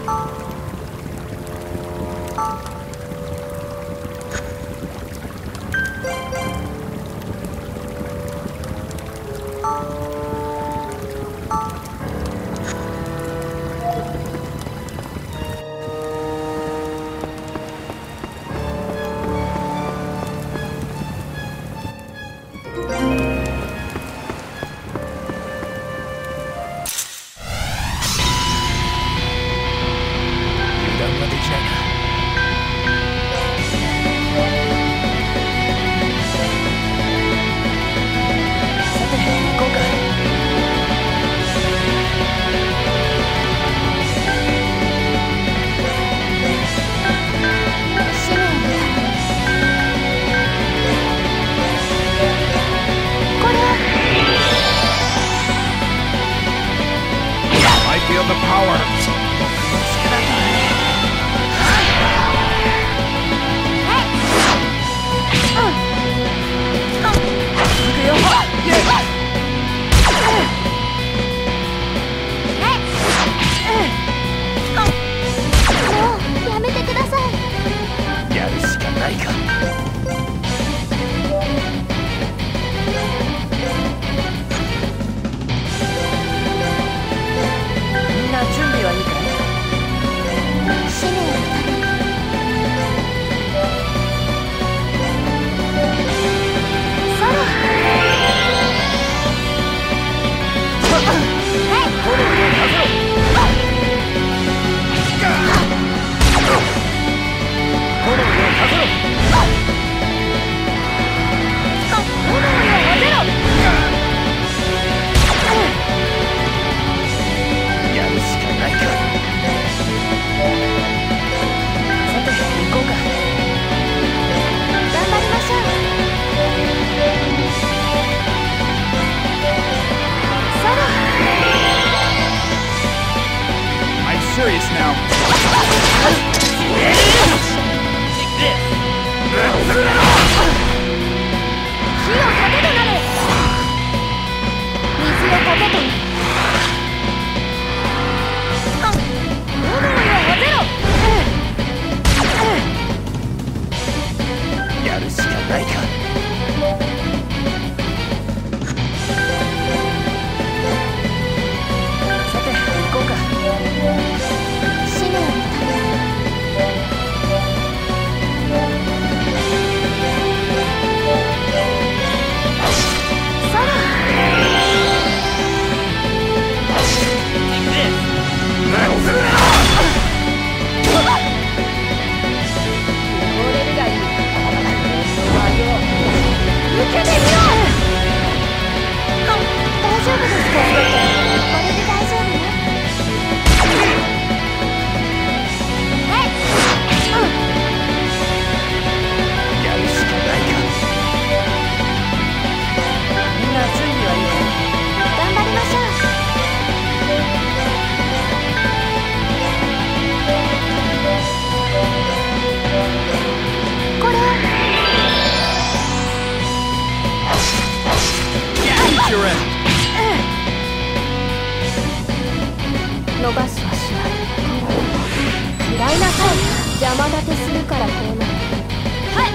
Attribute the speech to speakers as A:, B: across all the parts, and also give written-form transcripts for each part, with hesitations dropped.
A: 伸ばすはしない。嫌いなさい。邪魔立てするからこうなる。はい。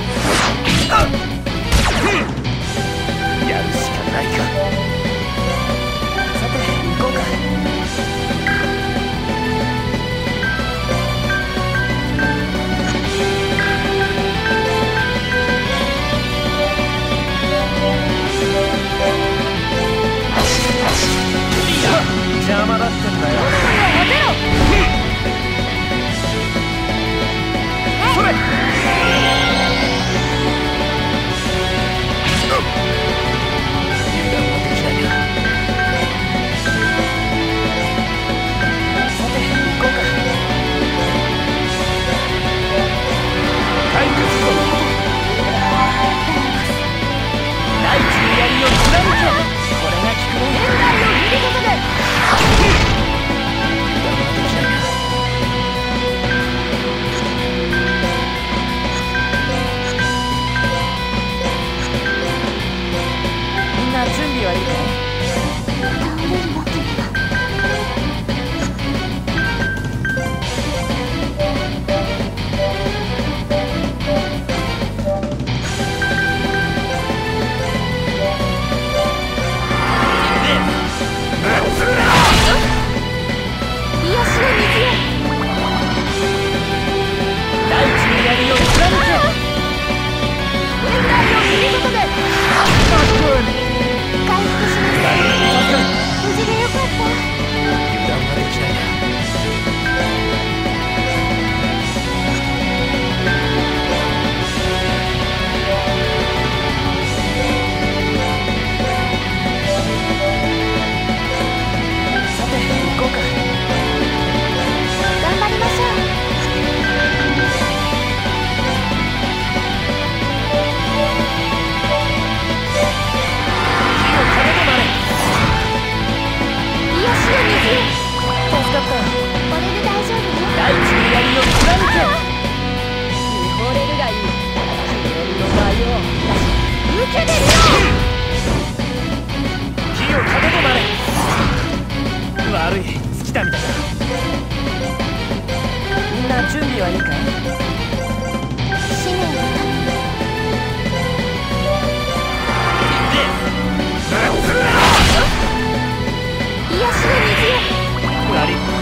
B: やるしかないか。さて行こうか。邪魔だってんだよ。それ。油断はでき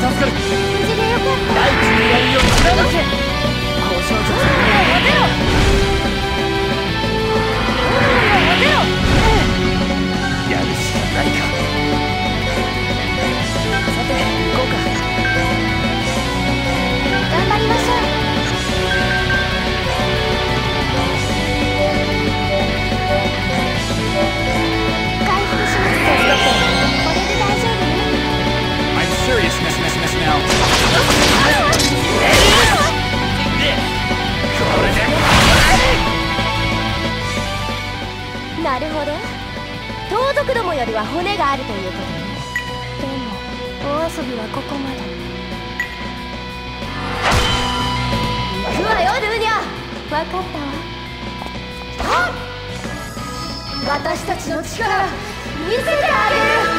B: 助かる。
A: 無事でよかった。
B: 大地にやるように貫け。交渉術。
A: 待てよ。待てよ。
B: やるしかないか。さて行こうか。
A: 頑張りましょう。回復します。これで大丈夫ね。
B: I'm serious now. これで
A: なるほど。盗賊どもよりは骨があるということね。でもお遊びはここまで。行くわよルーニャ。分かったわ。私たちの力見せてあげる。